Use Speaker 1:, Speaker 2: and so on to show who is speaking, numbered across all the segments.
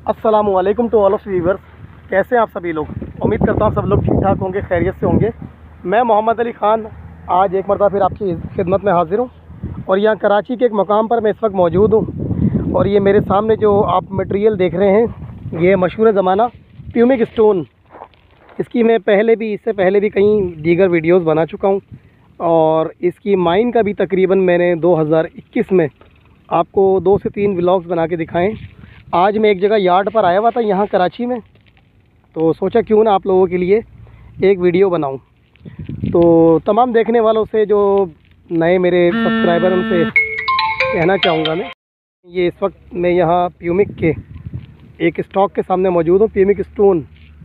Speaker 1: अस्सलामुअलैकुम to all of viewers. कैसे हैं आप सभी लोग? उम्मीद करता हूँ सब लोग ठीक ठाक होंगे, खैरियत से होंगे। मैं मोहम्मद अली ख़ान आज एक मरतबा फिर आपकी खिदमत में हाज़िर हूँ और यहाँ कराची के एक मकाम पर मैं इस वक्त मौजूद हूँ। और ये मेरे सामने जो आप मटेरियल देख रहे हैं ये मशहूर ज़माना प्यूमिक स्टोन। इसकी मैं इससे पहले भी कई दीगर वीडियोज़ बना चुका हूँ और इसकी माइन का भी तकरीबन मैंने 2021 में आपको 2 से 3 व्लॉग्स बना के दिखाएँ। आज मैं एक जगह यार्ड पर आया हुआ था यहाँ कराची में, तो सोचा क्यों ना आप लोगों के लिए एक वीडियो बनाऊं। तो तमाम देखने वालों से, जो नए मेरे सब्सक्राइबर, उनसे कहना चाहूँगा मैं, ये इस वक्त मैं यहाँ प्यूमिक के एक स्टॉक के सामने मौजूद हूँ, प्यूमिक स्टोन।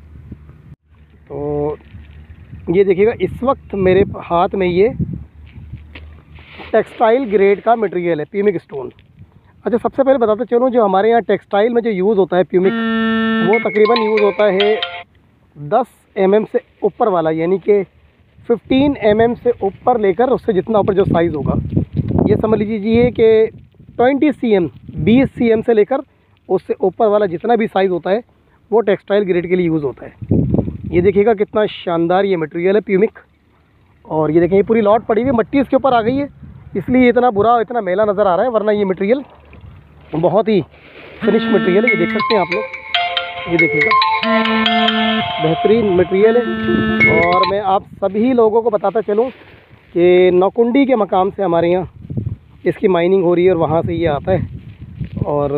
Speaker 1: तो ये देखिएगा इस वक्त मेरे हाथ में ये टेक्सटाइल ग्रेड का मटेरियल है प्यूमिक स्टोन। अच्छा, सबसे पहले बताते चलूँ, जो हमारे यहाँ टेक्सटाइल में जो यूज़ होता है प्यूमिक, वो तकरीबन यूज़ होता है 10 mm से ऊपर वाला, यानी कि 15 mm से ऊपर लेकर उससे जितना ऊपर जो साइज़ होगा, ये समझ लीजिए कि 20 cm 20 cm से लेकर उससे ऊपर वाला जितना भी साइज़ होता है वो टेक्सटाइल ग्रेड के लिए यूज़ होता है। ये देखिएगा कितना शानदार ये मटेरियल है प्यूमिक। और ये देखें, ये पूरी लॉट पड़ी हुई मट्टी इसके ऊपर आ गई है, इसलिए इतना बुरा, इतना मैला नज़र आ रहा है, वरना ये मटेरियल बहुत ही फिनिश मटेरियल है। ये देख सकते हैं आप लोग, ये देखिएगा बेहतरीन मटेरियल है। और मैं आप सभी लोगों को बताता चलूँ कि नौकुंडी के मकाम से हमारे यहाँ इसकी माइनिंग हो रही है और वहाँ से ये आता है। और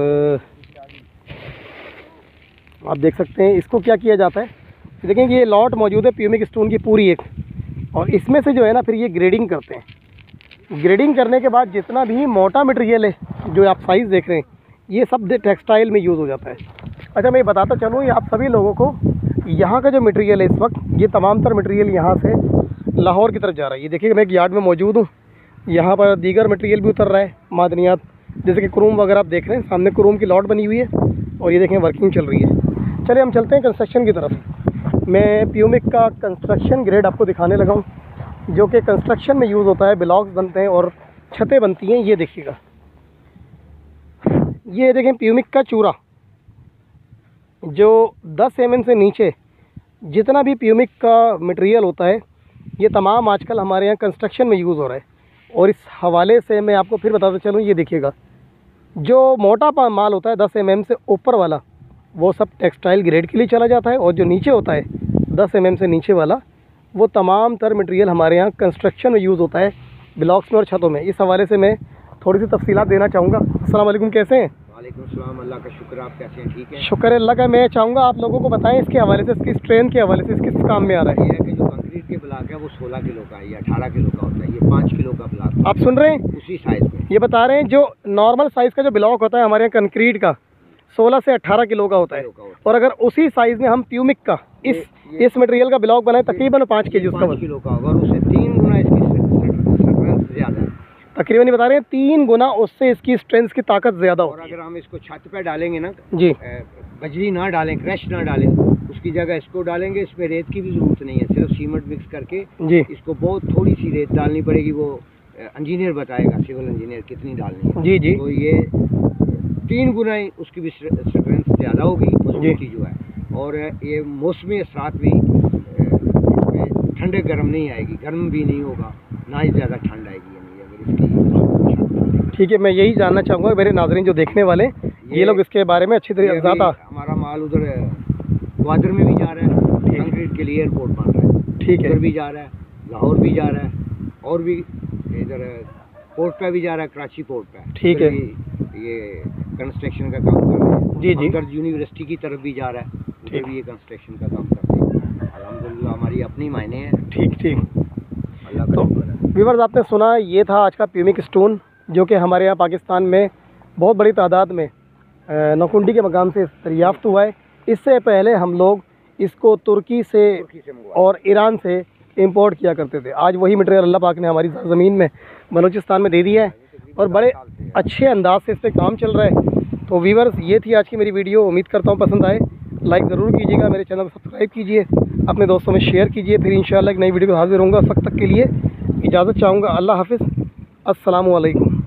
Speaker 1: आप देख सकते हैं इसको क्या किया जाता है। देखें कि ये लॉट मौजूद है प्यूमिक स्टोन की पूरी एक, और इसमें से जो है ना फिर ये ग्रेडिंग करते हैं। ग्रेडिंग करने के बाद जितना भी मोटा मटेरियल है, जो आप साइज़ देख रहे हैं, ये सब टेक्सटाइल में यूज़ हो जाता है। अच्छा, मैं बताता चलूँ ये आप सभी लोगों को, यहाँ का जो मटेरियल है इस वक्त, ये तमाम तर मटेरियल यहाँ से लाहौर की तरफ जा रहा है। ये देखिए, मैं एक यार्ड में मौजूद हूँ, यहाँ पर दीगर मटेरियल भी उतर रहा है, मादनियात, जैसे कि क्रोम वगैरह आप देख रहे हैं, सामने क्रोम की लॉट बनी हुई है और ये देखें वर्किंग चल रही है। चलिए हम चलते हैं कंस्ट्रक्शन की तरफ। मैं प्यूमिक का कंस्ट्रक्शन ग्रेड आपको दिखाने लगा हूँ, जो कि कंस्ट्रक्शन में यूज़ होता है, ब्लॉक्स बनते हैं और छतें बनती हैं। ये देखिएगा, ये देखें प्यूमिक का चूरा, जो 10 mm से नीचे जितना भी प्यूमिक का मटेरियल होता है, ये तमाम आजकल हमारे यहाँ कंस्ट्रक्शन में यूज़ हो रहा है। और इस हवाले से मैं आपको फिर बताता चलूँ, ये देखिएगा जो मोटा माल होता है 10 mm से ऊपर वाला, वो सब टेक्सटाइल ग्रेड के लिए चला जाता है, और जो नीचे होता है 10 mm से नीचे वाला, वो तमाम तर मटेरियल हमारे यहाँ कंस्ट्रक्शन में यूज़ होता है, ब्लॉक्स में और छतों में। इस हवाले से मैं थोड़ी सी तफसीलात देना चाहूँगा। अस्सलाम वालेकुम, कैसे हैं?
Speaker 2: वालेकुम सलाम, अल्लाह का शुक्र, आप कैसे हैं? ठीक है,
Speaker 1: शुक्र अल्लाह का। मैं चाहूँगा आप लोगों को बताएं इसके हवाले से, इसकी स्ट्रेंथ के हवाले से, किस काम में आ रहा है।
Speaker 2: ये है कि जो कंक्रीट के ब्लॉक है वो 16 किलो का है या 18 किलो का होता है, ये 5 किलो का ब्लॉक।
Speaker 1: आप सुन रहे हैं,
Speaker 2: उसी साइज़ में
Speaker 1: ये बता रहे हैं, जो नॉर्मल साइज़ का जो ब्लॉक होता है हमारे यहाँ कंक्रीट का 16 से 18 किलो का होता है, और अगर उसी साइज़ में हम प्यूमिक का इस मटेरियल का ब्लॉक बनाए तकरीबन 5 kg उसका
Speaker 2: 5 किलो का होगा, और उससे 3 गुना इसकी स्ट्रेंथ ज़्यादा है।
Speaker 1: तकरीबन ये बता रहे हैं 3 गुना उससे इसकी स्ट्रेंथ की ताकत ज़्यादा
Speaker 2: और अगर हम इसको छत पे डालेंगे ना
Speaker 1: जी,
Speaker 2: बजरी ना डालें, क्रश ना डालें, उसकी जगह इसको डालेंगे, इसमें रेत की भी ज़रूरत नहीं है, सिर्फ सीमेंट मिक्स करके
Speaker 1: जी,
Speaker 2: इसको बहुत थोड़ी सी रेत डालनी पड़ेगी। वो इंजीनियर बताएगा, सिविल इंजीनियर, कितनी डालनी है।
Speaker 1: जी जी,
Speaker 2: तो ये 3 गुना ही उसकी भी स्ट्रेंथ ज़्यादा होगी, मजबूती जो है। और ये मौसमी असरात भी इसमें ठंडे गर्म नहीं आएगी, गर्म भी नहीं होगा, ना ही ज़्यादा ठंड आएगी। यानी अगर इसकी, ठीक
Speaker 1: है, मैं यही जानना चाहूँगा मेरे नाज़रीन जो देखने वाले, ये लोग इसके बारे में अच्छी तरह ज़्यादा।
Speaker 2: हमारा माल उधर ग्वादर में भी जा रहा है, कंक्रीट के लिए एयरपोर्ट बन रहा है, ठीक है, उधर भी जा रहा है, लाहौर भी जा रहा है, और भी इधर पोर्ट पे भी जा रहा है, कराची पोर्ट पे, ठीक है, ये कंस्ट्रक्शन का काम कर रहे हैं। जी जी, उधर यूनिवर्सिटी की तरफ भी जा रहा है, उधर भी ये कंस्ट्रक्शन का काम करते हैं। अल्हम्दुलिल्लाह हमारी अपनी मायने हैं। ठीक ठीक, अल्लाह का शुक्र है। व्यूअर्स, आपने सुना, ये था आज का प्यूमिक स्टोन, जो कि हमारे यहाँ पाकिस्तान में बहुत बड़ी तादाद में नौकुंडी के मकाम से दरियाफ्त हुआ है। इससे पहले हम लोग इसको तुर्की से और ईरान से इंपोर्ट किया करते थे। आज वही मटेरियल अल्लाह पाक ने हमारी ज़मीन में, बलूचिस्तान में दे दिया है, और बड़े अच्छे अंदाज से इस पर काम चल रहा है। तो व्यूअर्स, ये थी आज की मेरी वीडियो। उम्मीद करता हूँ पसंद आए। लाइक ज़रूर कीजिएगा, मेरे चैनल को सब्सक्राइब कीजिए, अपने दोस्तों में शेयर कीजिए। फिर इंशाअल्लाह एक नई वीडियो को हाजिर होऊंगा। उस वक्त तक के लिए इजाज़त चाहूँगा। अल्लाह हाफ़िज़, अस्सलामु अलैकुम।